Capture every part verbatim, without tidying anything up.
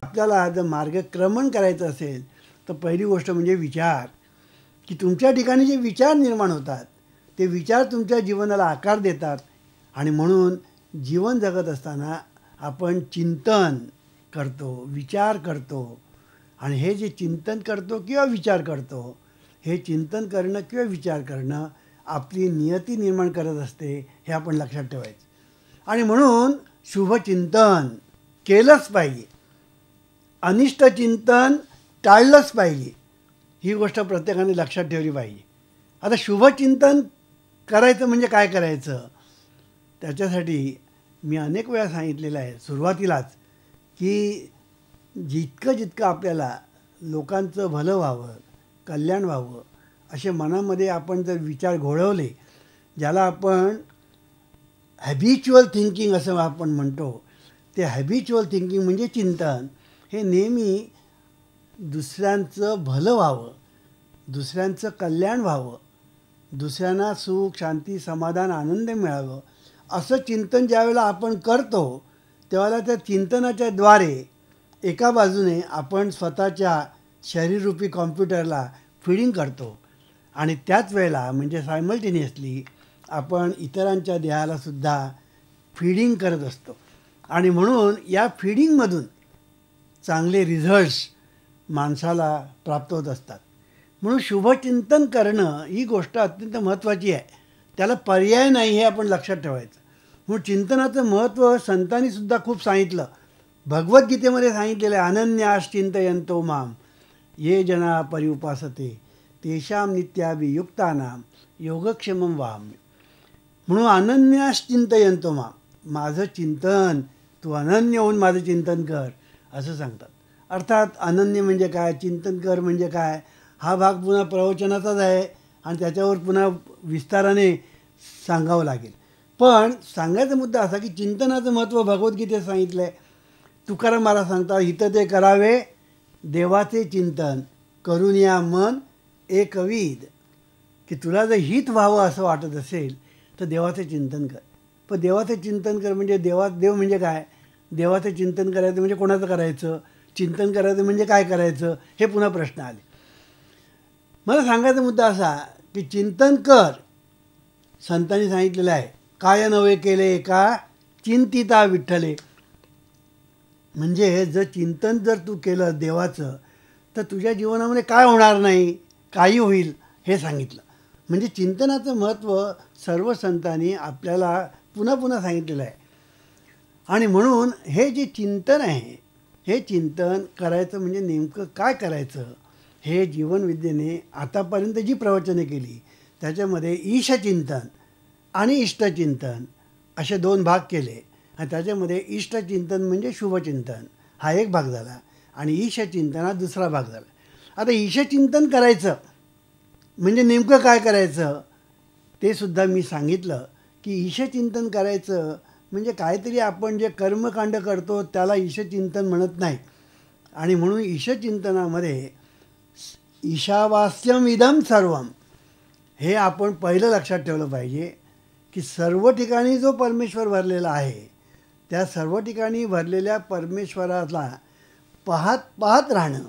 आपल्याला जर मार्गक्रमण करायचं असेल तर पहिली गोष्ट म्हणजे विचार, की तुमच्या ठिकाणी जे विचार निर्माण होतात ते विचार तुमच्या जीवनाला आकार देतात. आणि म्हणून जीवन जगत असताना आपण चिंतन करतो, विचार करतो. आणि हे जे चिंतन करतो किंवा विचार करतो, हे चिंतन करणं किंवा विचार करणं आपली नियती निर्माण करत असते, हे आपण लक्षात ठेवायचं. आणि म्हणून शुभचिंतन केलंच पाहिजे, अनिष्ट चिंतन टाळलंच पाहिजे. ही गोष्ट प्रत्येकाने लक्षात ठेवली पाहिजे. आता शुभचिंतन करायचं म्हणजे काय करायचं, त्याच्यासाठी मी अनेक वेळा सांगितलेलं आहे सुरुवातीलाच, की जितकं जितकं आपल्याला लोकांचं भलं व्हावं, कल्याण व्हावं असे मनामध्ये आपण जर विचार घोळवले, ज्याला आपण हॅबिच्युअल थिंकिंग असं आपण म्हणतो, ते हॅबिच्युअल थिंकिंग म्हणजे चिंतन हे नेहमी दुसऱ्यांचं भलं व्हावं, दुसऱ्यांचं कल्याण व्हावं, दुसऱ्यांना सुख, शांती, समाधान, आनंद मिळावं असं चिंतन ज्यावेळेला आपण करतो, त्यावेळेला त्या चिंतनाच्या द्वारे एका बाजूने आपण स्वतःच्या शरीररूपी कॉम्प्युटरला फीडिंग करतो आणि त्याच वेळेला म्हणजे सायमल्टेनियसली आपण इतरांच्या देहालासुद्धा फीडिंग करत असतो. आणि म्हणून या फीडिंगमधून चांगले रिझल्ट्स माणसाला प्राप्त होत असतात. म्हणून शुभचिंतन करणं ही गोष्ट अत्यंत महत्त्वाची आहे, त्याला पर्याय नाही हे आपण लक्षात ठेवायचं. म्हणून चिंतनाचं महत्त्व संतांनीसुद्धा खूप सांगितलं. भगवद्गीतेमध्ये सांगितलेलं आहे, अनन्यास चिंतयन्तो माम ये जना पर्युपासते तेषां नित्याभियुक्तानां योगक्षेमं वहाम्य. म्हणून अनन्यास चिंतयन्तो माम, माझं चिंतन तू अनन्य होऊन माझं चिंतन कर असं सांगतात. अर्थात अनन्य म्हणजे काय, चिंतन कर म्हणजे काय, हा भाग पुन्हा प्रवचनाचाच आहे आणि त्याच्यावर पुन्हा विस्ताराने सांगावं लागेल. पण सांगायचा मुद्दा असा की चिंतनाचं महत्त्व भगवद्गीतेत सांगितलं आहे. तुकाराम महाराज सांगतात, हित ते करावे देवाचे चिंतन करून या मन एकविध, की तुला जर हित व्हावं असं वाटत असेल तर देवाचे चिंतन कर. पण देवाचे चिंतन कर म्हणजे देवा देव म्हणजे काय, देवाचं चिंतन करायचं म्हणजे कोणाचं करायचं, चिंतन करायचं म्हणजे काय करायचं, हे पुन्हा प्रश्न आले. मला सांगायचा मुद्दा असा की चिंतन कर, संतांनी सांगितलेलं आहे, काय नवे केले का चिंतिता विठ्ठले. म्हणजे जर चिंतन जर तू केलं देवाचं तर तुझ्या जीवनामध्ये काय होणार नाही, काही होईल हे सांगितलं. म्हणजे चिंतनाचं महत्त्व सर्व संतांनी आपल्याला पुन्हा पुन्हा सांगितलेलं आहे. आणि म्हणून हे जे चिंतन आहे, हे चिंतन करायचं म्हणजे नेमकं काय करायचं, हे जीवनविद्येने आतापर्यंत जी प्रवचने केली त्याच्यामध्ये ईशचिंतन आणि इष्टचिंतन असे दोन भाग केले. आणि त्याच्यामध्ये इष्टचिंतन म्हणजे शुभचिंतन हा एक भाग झाला आणि ईशचिंतन हा दुसरा भाग झाला. आता ईशचिंतन करायचं म्हणजे नेमकं काय करायचं ते सुद्धा मी सांगितलं, की ईशचिंतन करायचं म्हणजे काहीतरी आपण जे कर्मकांड करतो त्याला ईशचिंतन म्हणत नाही. आणि म्हणून ईशचिंतनामध्ये ईशावास्यम इदम सर्वम हे आपण पहिलं लक्षात ठेवलं पाहिजे, की सर्व ठिकाणी जो परमेश्वर भरलेला आहे त्या सर्व ठिकाणी भरलेल्या परमेश्वराला पाहत पाहत राहणं,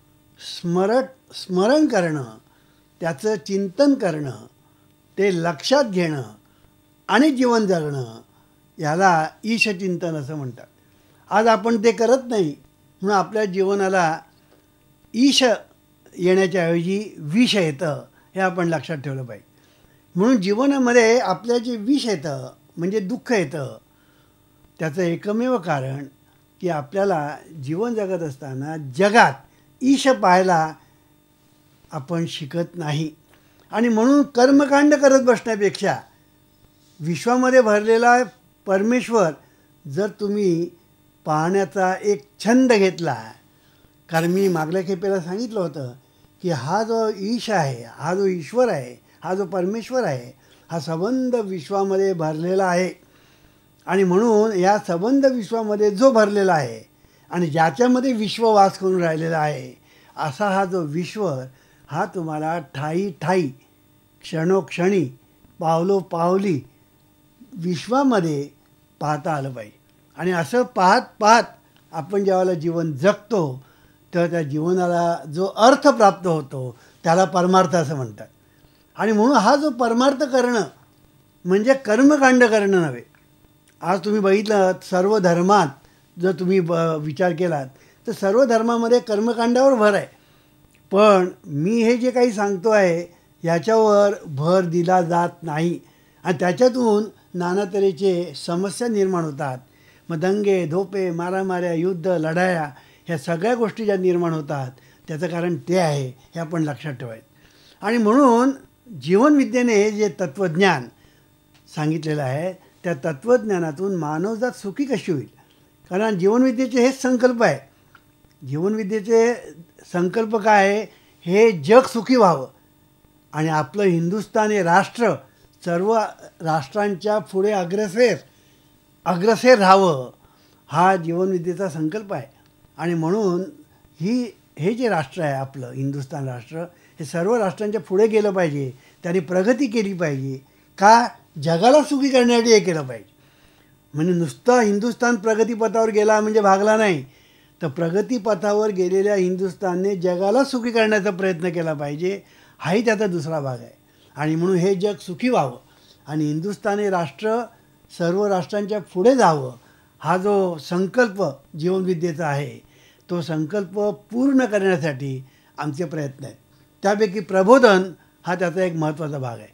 स्मरट स्मरण करणं, त्याचं चिंतन करणं, ते लक्षात घेणं आणि जीवन जगणं, याला ईशचिंतन असं म्हणतात. आज आपण ते करत नाही म्हणून आपल्या जीवनाला ईश येण्याच्या ऐवजी विष येतं, हे आपण लक्षात ठेवलं पाहिजे. म्हणून जीवनामध्ये आपल्या जे विष येतं म्हणजे दुःख येतं, त्याचं एकमेव कारण की आपल्याला जीवन जगत असताना जगात ईश पाहायला आपण शिकत नाही. आणि म्हणून कर्मकांड करत बसण्यापेक्षा विश्वामध्ये भरलेला परमेश्वर जर तुम्ही पाहण्याचा एक छंद घेतला, कारण मी मागल्या खेपेला सांगितलं होतं की हा जो ईश आहे, हा जो ईश्वर आहे, हा जो परमेश्वर आहे, हा संबंध विश्वामध्ये भरलेला आहे. आणि म्हणून या संबंध विश्वामध्ये जो भरलेला आहे आणि ज्याच्यामध्ये विश्व वास करून राहिलेला आहे, असा हा जो विश्व हा तुम्हाला ठाई ठाई क्षणोक्षणी पावलोपावली विश्वामध्ये पाहता आलं पाहिजे. आणि असं पाहत पाहत आपण ज्यावेळेला जीवन जगतो तर त्या जीवनाला जो अर्थ प्राप्त होतो त्याला परमार्थ असं म्हणतात. आणि म्हणून हा जो परमार्थ करणं म्हणजे कर्मकांड करणं नव्हे. आज तुम्ही बघितलं सर्व धर्मात जर तुम्ही ब विचार केलात तर सर्व धर्मामध्ये कर्मकांडावर भर आहे. पण मी हे जे काही सांगतो आहे याच्यावर भर दिला जात नाही आणि त्याच्यातून नाना तऱ्हेचे समस्या निर्माण होतात. मग दंगे धोपे मारामाऱ्या युद्ध लढाया ह्या सगळ्या गोष्टी ज्या निर्माण होतात त्याचं कारण ते आहे हे आपण लक्षात ठेवायचं. आणि म्हणून जीवनविद्येने जे तत्त्वज्ञान सांगितलेलं आहे त्या तत्त्वज्ञानातून मानवजात सुखी कशी होईल. कारण जीवनविद्येचे हेच संकल्प आहे. जीवनविद्येचे संकल्प काय आहे, हे जग सुखी व्हावं आणि आपलं हिंदुस्थान हे राष्ट्र सर्व राष्ट्रांच्या पुढे अग्रेसर अग्रेसर राहावं हा जीवनविद्येचा संकल्प आहे. आणि म्हणून ही हे जे राष्ट्र आहे आपलं हिंदुस्थान राष्ट्र हे सर्व राष्ट्रांच्या पुढे गेलं पाहिजे. त्यांनी प्रगती केली पाहिजे. का जगाला सुखी करण्यासाठी हे केलं पाहिजे. म्हणजे नुसतं हिंदुस्थान प्रगतीपथावर गेला म्हणजे भागला नाही, तर प्रगतीपथावर गेलेल्या हिंदुस्थानने जगाला सुखी करण्याचा प्रयत्न केला पाहिजे हाही त्याचा दुसरा भाग आहे. आणि म्हणून हे जग सुखी व्हावं आणि हिंदुस्थान हे राष्ट्र सर्व राष्ट्रांच्या पुढे जावं हा जो संकल्प जीवनविद्येचा आहे तो संकल्प पूर्ण करण्यासाठी आमचे प्रयत्न आहेत. त्यापैकी प्रबोधन हा त्याचा एक महत्त्वाचा भाग आहे.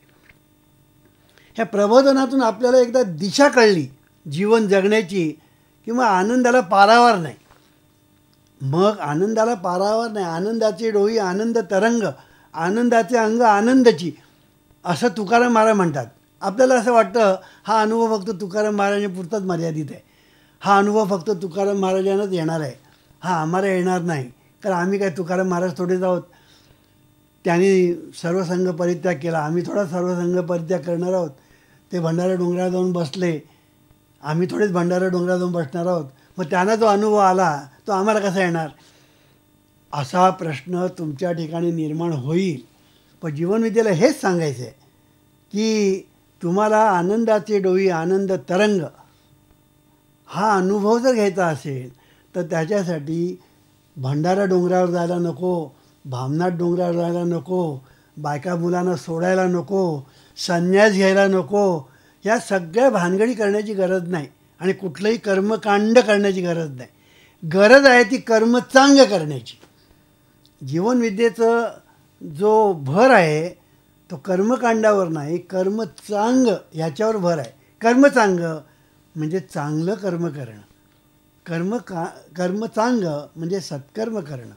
ह्या प्रबोधनातून आपल्याला एकदा दिशा कळली जीवन जगण्याची किंवा आनंदाला पारावार नाही. मग आनंदाला पारावार नाही, आनंदाचे डोई आनंद तरंग, आनंदाचे अंग आनंदची असं तुकाराम महाराज म्हणतात. आपल्याला असं वाटतं हा अनुभव फक्त तुकाराम महाराजांपुरताच मर्यादित आहे. हा अनुभव फक्त तुकाराम महाराजांनाच येणार आहे, हा आम्हाला येणार नाही. कारण आम्ही काय तुकाराम महाराज थोडेच आहोत. त्यांनी सर्वसंग परित्याग केला, आम्ही थोडा सर्वसंग परित्याग करणार आहोत. ते भंडारा डोंगरावर जाऊन बसले, आम्ही थोडेच भंडारा डोंगरावर जाऊन बसणार आहोत. मग त्यांना जो अनुभव आला तो आम्हाला कसा येणार असा प्रश्न तुमच्या ठिकाणी निर्माण होईल. पण जीवनविद्येला हेच सांगायचं आहे की तुम्हाला आनंदाचे डोई आनंद तरंग हा अनुभव जर घ्यायचा असेल तर त्याच्यासाठी भंडारा डोंगरावर जायला नको, भामनाथ डोंगरावर जायला नको, बायका मुलांना सोडायला नको, संन्यास घ्यायला नको, या सगळ्या भानगडी करण्याची गरज नाही आणि कुठलंही कर्मकांड करण्याची गरज नाही. गरज आहे ती कर्मचांग करण्याची. जीवनविद्येचं जो भर आहे तो कर्मकांडावर नाही, कर्मचांग ह्याच्यावर भर आहे. कर्मचांग म्हणजे चांगलं कर्म करणं, कर्म का कर्मचांग म्हणजे सत्कर्म करणं.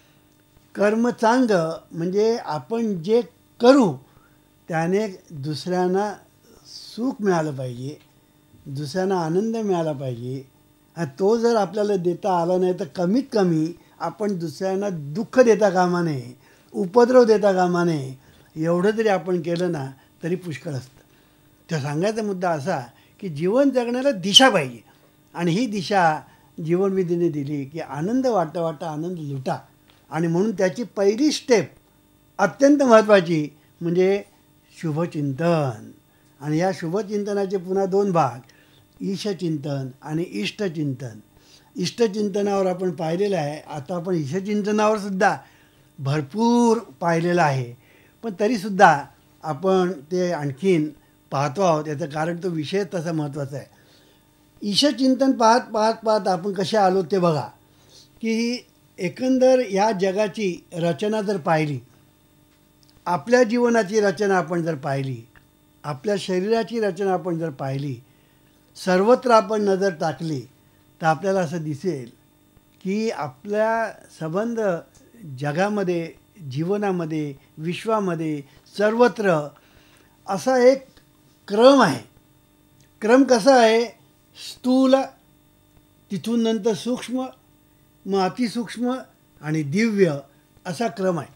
कर्मचांग म्हणजे आपण जे करू त्याने दुसऱ्यांना सुख मिळालं पाहिजे, दुसऱ्यांना आनंद मिळाला पाहिजे. आणि तो जर आपल्याला देता आला नाही तर कमीत कमी आपण दुसऱ्यांना दुःख देता कामा नये, उपद्रव देता कामा नये. एवढं जरी आपण केलं ना तरी पुष्कळ असतं. तर सांगायचा मुद्दा असा की जीवन जगण्याला दिशा पाहिजे आणि ही दिशा जीवनविधीने दिली की आनंद वाटा वाटा आनंद लुटा. आणि म्हणून त्याची पहिली स्टेप अत्यंत महत्त्वाची म्हणजे शुभचिंतन. आणि या शुभचिंतनाचे पुन्हा दोन भाग, ईशचिंतन आणि इष्टचिंतन. इष्टचिंतनावर आपण पाहिलेलं आहे, आता आपण ईशचिंतनावर सुद्धा भरपूर पाहिलेलं आहे. पण तरीसुद्धा आपण ते आणखीन पाहतो आहोत. याचं कारण तो विषय तसा महत्त्वाचा आहे. ईशचिंतन पाहत पाहत पाहत आपण कसे आलो ते बघा की एकंदर या जगाची रचना जर पाहिली, आपल्या जीवनाची रचना आपण जर पाहिली, आपल्या शरीराची रचना आपण जर पाहिली, सर्वत्र आपण नजर टाकली तर आपल्याला असं दिसेल की आपल्या संबंध जगामध्ये, जीवनामध्ये, विश्वामध्ये सर्वत्र असा एक क्रम आहे. क्रम कसा आहे, स्थूल, तिथून नंतर सूक्ष्म, मग अतिसूक्ष्म आणि दिव्य असा क्रम आहे.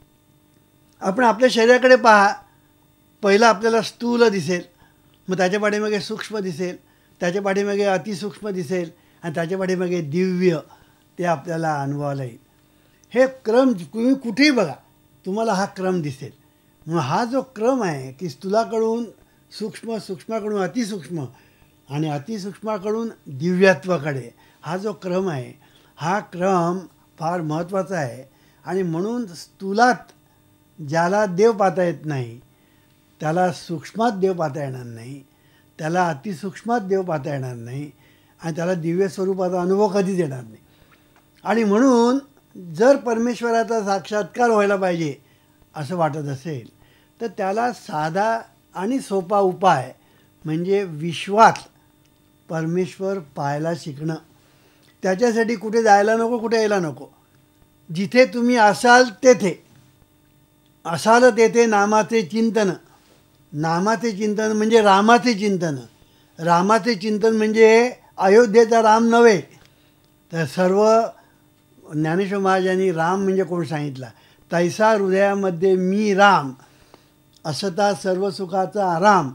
आपण आपल्या शरीराकडे पहा, पहिला आपल्याला स्थूल दिसेल, मग त्याच्या पाठीमागे सूक्ष्म दिसेल, त्याच्या पाठीमागे अतिसूक्ष्म दिसेल आणि त्याच्या पाठीमागे दिव्य ते आपल्याला अनुभवाला येईल. हे क्रम तुम्ही कुठेही बघा तुम्हाला हा क्रम दिसेल. मग हा जो क्रम आहे की स्थूलाकडून सूक्ष्म, सूक्ष्माकडून अतिसूक्ष्म आणि अतिसूक्ष्माकडून दिव्यात्वाकडे हा जो क्रम आहे हा क्रम फार महत्त्वाचा आहे. आणि म्हणून स्थूलात ज्याला देव पाहता येत नाही त्याला सूक्ष्मात देव पाहता येणार नाही, त्याला अतिसूक्ष्मात देव पाहता येणार नाही आणि त्याला दिव्य स्वरूपाचा अनुभव कधीच येणार नाही. आणि म्हणून जर परमेश्वराचा साक्षात्कार व्हायला पाहिजे असं वाटत असेल तर त्याला साधा आणि सोपा उपाय म्हणजे विश्वात परमेश्वर पाहायला शिकणं. त्याच्यासाठी कुठे जायला नको, कुठे यायला नको. जिथे तुम्ही असाल तेथे, असाल तेथे नामाचे चिंतन. नामाचे चिंतन म्हणजे रामाचे चिंतन. रामाचे चिंतन म्हणजे अयोध्येचा राम नव्हे, तर सर्व ज्ञानेश्वर महाराजांनी राम म्हणजे कोण सांगितला. तैसा हृदयामध्ये मी राम, असता सर्व सुखाचा आराम.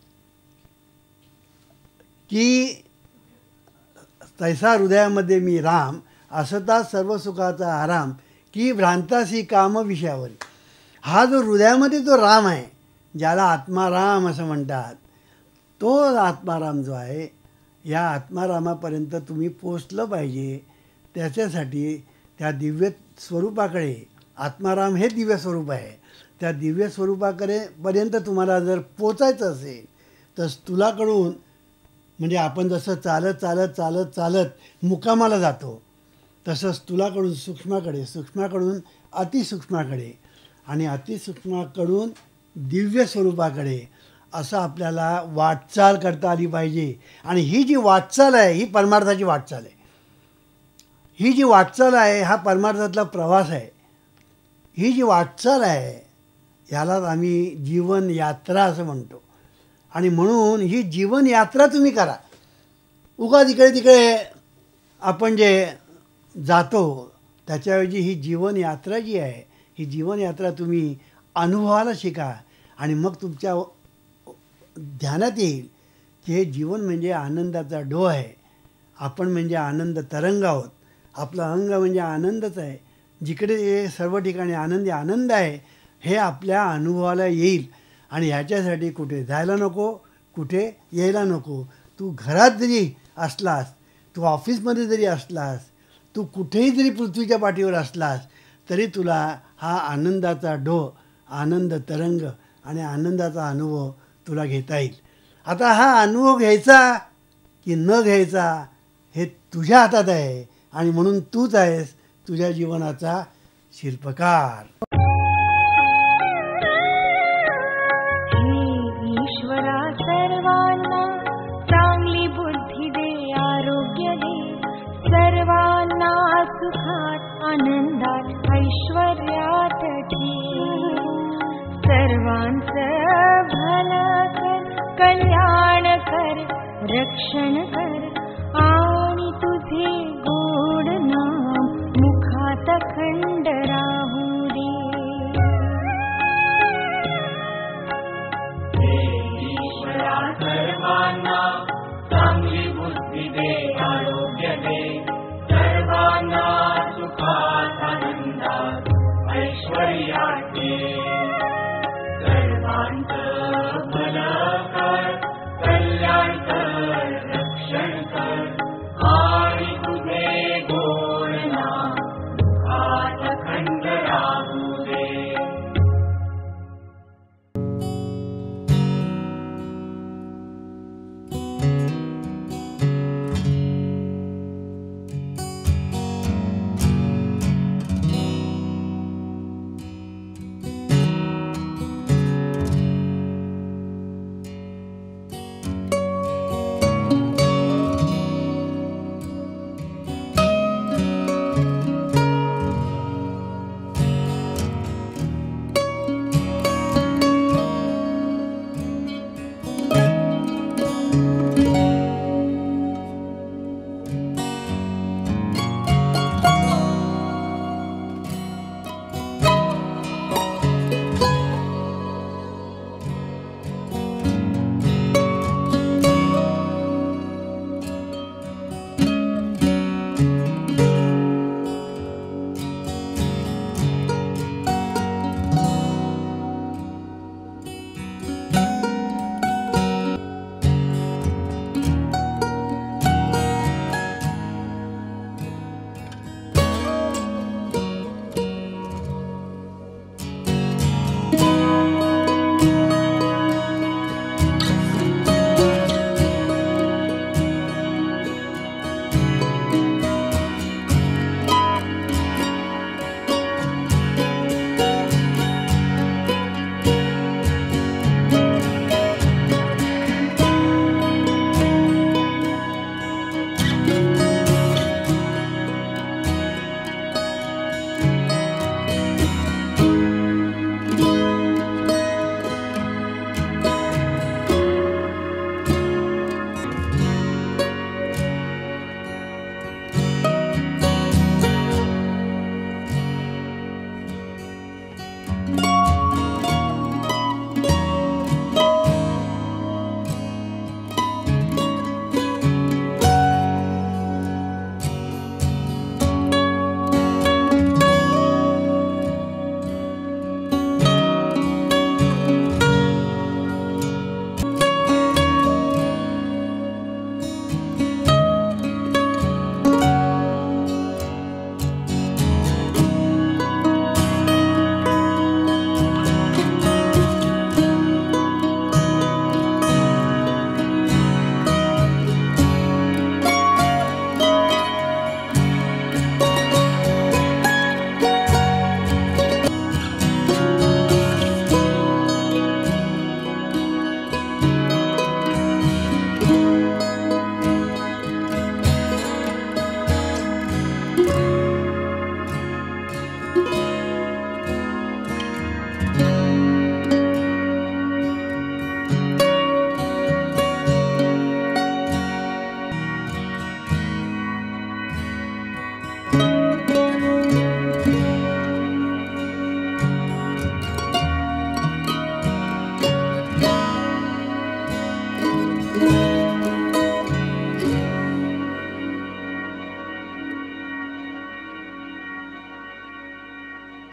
की तैसा हृदयामध्ये मी राम, असता सर्व सुखाचा आराम. की भ्रांतासी काम विषयावर. हा जो हृदयामध्ये जो राम आहे, ज्याला आत्माराम असं म्हणतात, तो आत्माराम जो आहे, या आत्मारामापर्यंत तुम्ही पोचलं पाहिजे. त्याच्यासाठी त्या दिव्य स्वरूपाकडे, आत्माराम हे दिव्य स्वरूप आहे, त्या दिव्य स्वरूपाकडे पर्यंत तुम्हाला जर पोचायचं असेल तर स्थूलाकडून, म्हणजे आपण जसं चालत चालत चालत चालत मुकामाला जातो तसं स्थूलाकडून सूक्ष्माकडे, सूक्ष्माकडून अतिसूक्ष्माकडे आणि अतिसूक्ष्माकडून दिव्य स्वरूपाकडे असं आपल्याला वाटचाल करता आली पाहिजे. आणि ही जी वाटचाल आहे ही परमार्थाची वाटचाल आहे. ही जी वाटचाल आहे हा परमार्थातला प्रवास आहे. ही जी वाटचाल आहे यालाच आम्ही जीवन यात्रा असं म्हणतो. आणि म्हणून ही जीवन यात्रा तुम्ही करा. उगा तिकडे तिकडे आपण जे जातो त्याच्याऐवजी ही जीवन यात्रा जी आहे, ही जीवन यात्रा तुम्ही अनुभवाला शिका. आणि मग तुमच्या ध्यानात येईल की हे जीवन म्हणजे आनंदाचा डो आहे. आपण म्हणजे आनंद तरंग आहोत. आपलं अंग म्हणजे आनंदच आहे. जिकडे सर्व ठिकाणी आनंदी आनंद आहे हे आपल्या अनुभवाला येईल. आणि ह्याच्यासाठी कुठे जायला नको, कुठे यायला नको. तू घरात जरी असलास, तू ऑफिसमध्ये जरी असलास, तू कुठेही जरी पृथ्वीच्या पाठीवर असलास तरी तुला हा आनंदाचा डो, आनंद तरंग आणि आनंदाचा अनुभव तुला घेता येईल. आता हा अनुभव घ्यायचा की न घ्यायचा हे तुझ्या हातात आहे. आणि म्हणून तूच आहेस तुझ्या जीवनाचा शिल्पकार. ईश्वरा सर्वांना चांगली बुद्धी दे, आरोग्य दे, सर्वांना सुखात आनंदात ऐश्वर्यात ठेव. सर्वांचं भलं कर, कल्याण कर, रक्षण कर आणि तुझे गोड नाम मुखात खंड राहू दे. सर्वांना चांगली बुद्धी दे, आरोग्य दे, सर्वांना सुखात आनंदात ऐश्वर्यात दे. सर्वांचं